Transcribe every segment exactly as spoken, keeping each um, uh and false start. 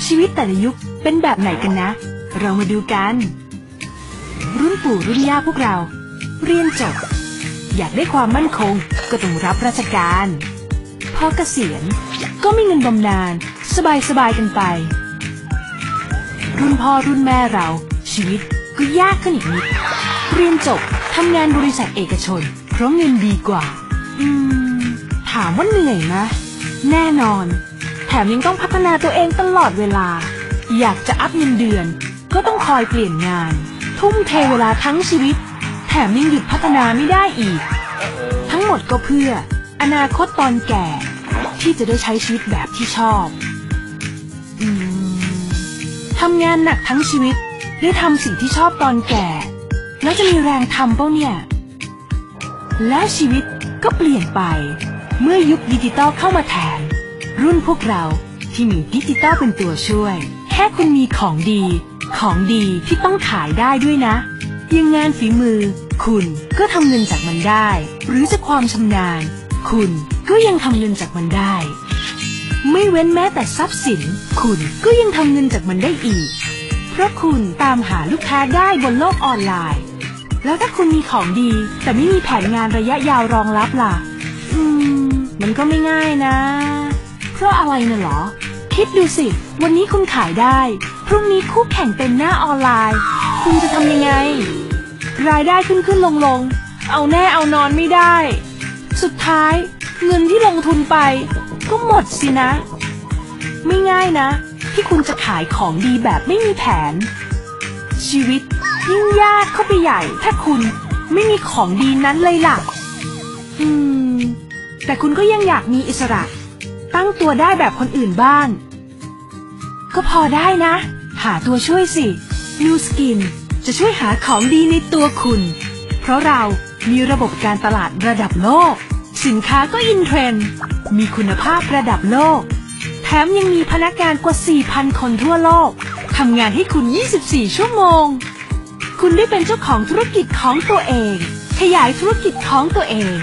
ชีวิตแต่ละยุคเป็นแบบไหนกันนะเรามาดูกันรุ่นปู่รุ่นย่าพวกเราเรียนจบอยากได้ความมั่นคงก็ต้องรับราชการพอเกษียณก็มีเงินบำนาญสบายๆกันไปรุ่นพ่อรุ่นแม่เราชีวิตก็ยากขึ้นอีกนิดเรียนจบทำงานบริษัทเอกชนเพราะเงินดีกว่าอืมถามว่าเหนื่อยไหมแน่นอนแถมยังต้องพัฒนาตัวเองตลอดเวลาอยากจะอัพเงินเดือนก็ต้องคอยเปลี่ยนงานทุ่มเทเวลาทั้งชีวิตแถมยังหยุดพัฒนาไม่ได้อีกทั้งหมดก็เพื่ออนาคตตอนแก่ที่จะได้ใช้ชีวิตแบบที่ชอบอืมทำงานหนักทั้งชีวิตได้ทำสิ่งที่ชอบตอนแก่แล้วจะมีแรงทำเปล่าเนี่ยแล้วชีวิตก็เปลี่ยนไปเมื่อยุคดิจิตอลเข้ามาแทนรุ่นพวกเราที่มีดิจิตอลเป็นตัวช่วยแค่คุณมีของดีของดีที่ต้องขายได้ด้วยนะอย่างงานฝีมือคุณก็ทำเงินจากมันได้หรือจากความชำนาญคุณก็ยังทำเงินจากมันได้ไม่เว้นแม้แต่ทรัพย์สินคุณก็ยังทำเงินจากมันได้อีกเพราะคุณตามหาลูกค้าได้บนโลกออนไลน์แล้วถ้าคุณมีของดีแต่ไม่มีแผนงานระยะยาวรองรับล่ะอืมมันก็ไม่ง่ายนะเพราะอะไรน่ะหรอคิดดูสิวันนี้คุณขายได้พรุ่งนี้คู่แข่งเต็มหน้าออนไลน์คุณจะทำยังไงรายได้ขึ้นขึ้นลงลงเอาแน่เอานอนไม่ได้สุดท้ายเงินที่ลงทุนไปก็หมดสินะไม่ง่ายนะที่คุณจะขายของดีแบบไม่มีแผนชีวิตยิ่งยากเข้าไปใหญ่ถ้าคุณไม่มีของดีนั้นเลยล่ะอืมแต่คุณก็ยังอยากมีอิสระตั้งตัวได้แบบคนอื่นบ้างก็พอได้นะหาตัวช่วยสิ Nu Skin จะช่วยหาของดีในตัวคุณเพราะเรามีระบบการตลาดระดับโลกสินค้าก็อินเทรนด์มีคุณภาพระดับโลกแถมยังมีพนักงานกว่า สี่พัน คนทั่วโลกทำงานให้คุณ ยี่สิบสี่ ชั่วโมงคุณได้เป็นเจ้าของธุรกิจของตัวเองขยายธุรกิจของตัวเอง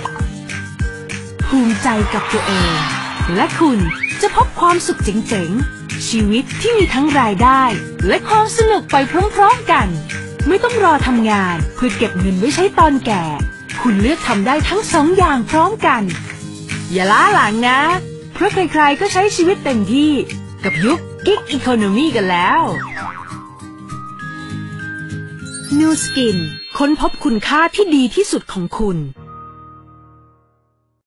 ภูมิใจกับตัวเองและคุณจะพบความสุขเจ๋งๆชีวิตที่มีทั้งรายได้และความสนุกไปพร้อมๆกันไม่ต้องรอทำงานเพื่อเก็บเงินไว้ใช้ตอนแก่คุณเลือกทำได้ทั้งสองอย่างพร้อมกันอย่าล้าหลังนะเพราะใครๆก็ใช้ชีวิตเต็มที่กับยุค Gig Economy กันแล้ว Nu Skin ค้นพบคุณค่าที่ดีที่สุดของคุณ